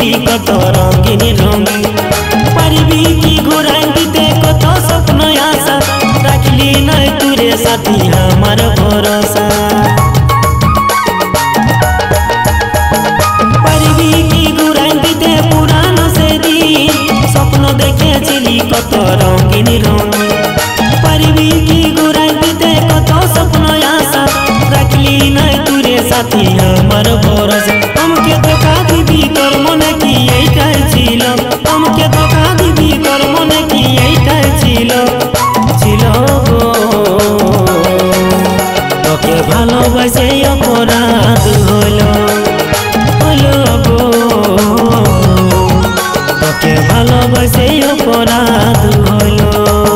কত রঙিন রঙিন পারিবি কি ঘুরাই দিতে কত স্বপ্ন আশা রাখলি নাই তুরে সাথী আমার ভরসা পারিবি কি ঘুরাই দিতে পুরানো সেদিন স্বপ্ন দেখেছিলি কত রঙিন রঙিন পারিবি কি ঘুরাই দিতে কত স্বপ্ন আশা রাখলি নাই তুরে সাথী আমার ভরসা আমাকে ধোকা দিবি তোর মনে কি এইটাই ছিল আমাকে ধোকা দিবি তোর মনে কি এইটাই ছিল ছিল গো তোকে ভালোবাসে অপরাধ হলো হলো গো তোকে ভালোবাসে অপরাধ হলো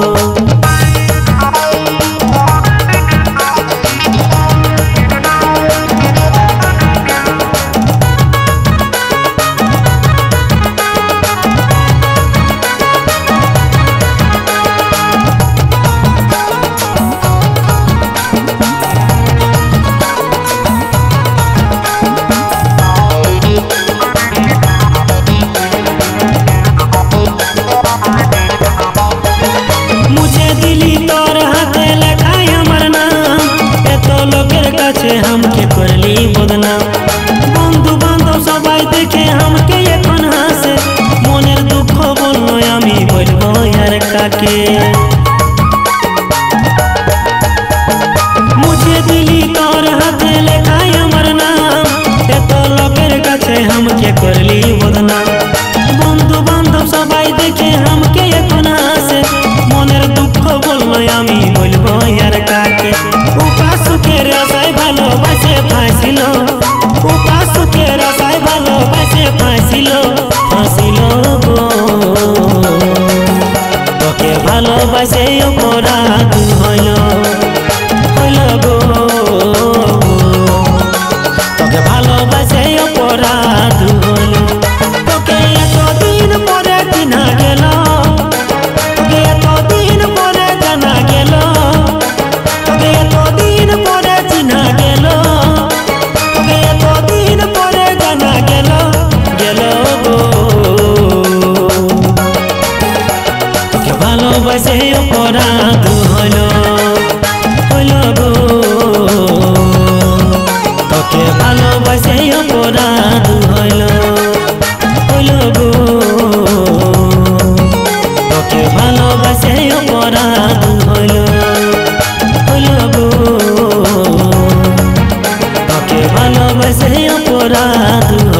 हमके करली बदनाम बंधु बांधव सबाई देखे हमके এখন হাসে মনের দুঃখ বললো আমি বলবো আর কাকে মুঝে দিলি তোর হাতে লেখাই আমার নাম এত লোকের কাছে हमके করলি বদনাম বন্ধু বান্ধব সবাই দেখে हमके এখন হাসে মনের দুঃখ বললো আমি বলবো আর কাকে উপাসুকের আশায় ভালোবাসে ফাঁসিল উপাসুকের আশায় ভালোবাসে ফাঁসিল ফাঁসিল গো তোকে ভালোবাসে অপরাধ হইল হইল গো তোকে ভালোবাসে অপরাধ হইল তোকে এতদিন পরে চিনা গেল তোকে এতদিন পরে জানা গেল তোকে এতদিন পরে চিনা গেল তোকে এতদিন পরে জানা গেল গেল গো তোকে ভালোবাসে অপরাধ হইল হইল গো তোকে ভালোবাসে অপরাধ হইল হইল গো তোকে ভালোবাসে অপরাধ হইল হইল গো তোকে ভালোবাসে অপরাধ